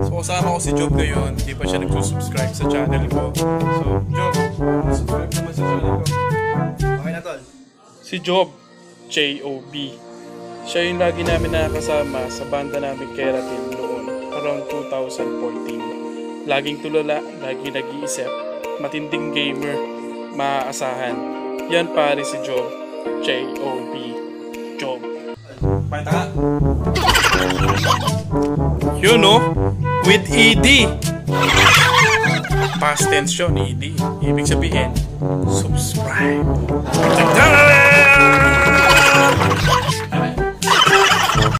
So kasama ko si Job ngayon, hindi pa siya nagsusubscribe sa channel ko. So Job, subscribe naman sa channel ko. Okay na tol. Si Job, J-O-B. Siya yung lagi namin nakakasama sa banda namin Keratin noon, around 2014. Laging tulala, laging nag-iisip, matinding gamer, maaasahan. Yan pare si Job, J-O-B. Job. Pakita ka. Yun no? With ED. Past tense yun, ED. Ibig sabihin, subscribe.